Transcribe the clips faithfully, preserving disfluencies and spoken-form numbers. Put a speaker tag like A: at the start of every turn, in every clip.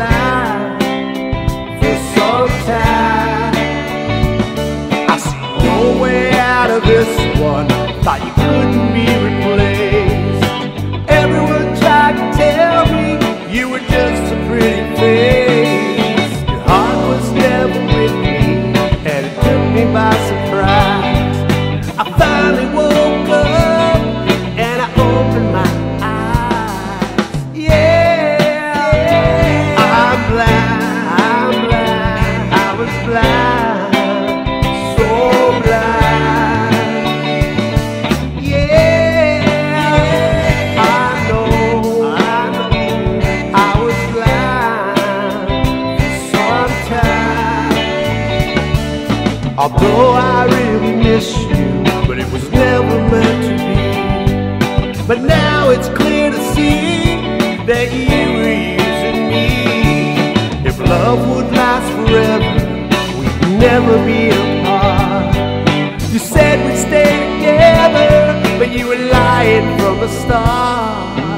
A: blind for some time. I see no way out of this one. Thought you couldn't be replaced. Everyone tried to tell me you were just a pretty face. Your heart was never with me, and it took me by surprise. I finally woke up and I opened my eyes. Yeah, I'm blind, I'm blind, I was blind, so blind. Yeah, I know, I know, I was blind for some time. Although I really miss you, but it was never meant to be. But now it's clear to see that you were using me. If love would last forever, we'd never be apart. You said we'd stay together, but you were lying from the start.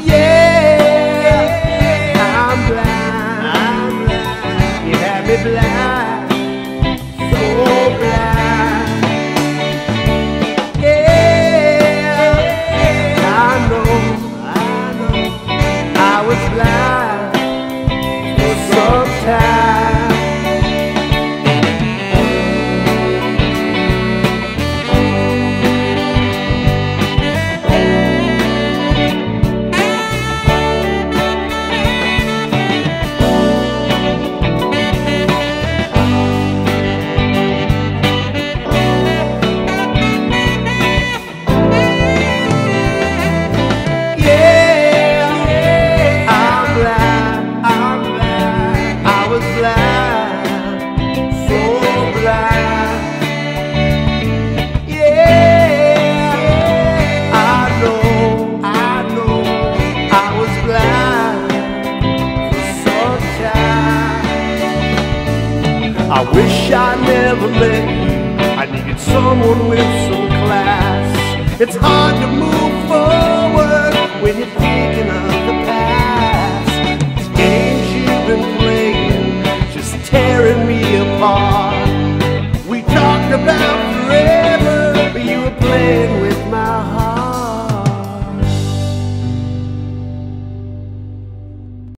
A: Yeah, I'm blind, I'm blind. You had me blind, so blind. Yeah, I know, I know, I was blind for some time. I wish I never met you. I needed someone with some class. It's hard to move forward when you're thinking of the past. These games you've been playing, just tearing me apart. We talked about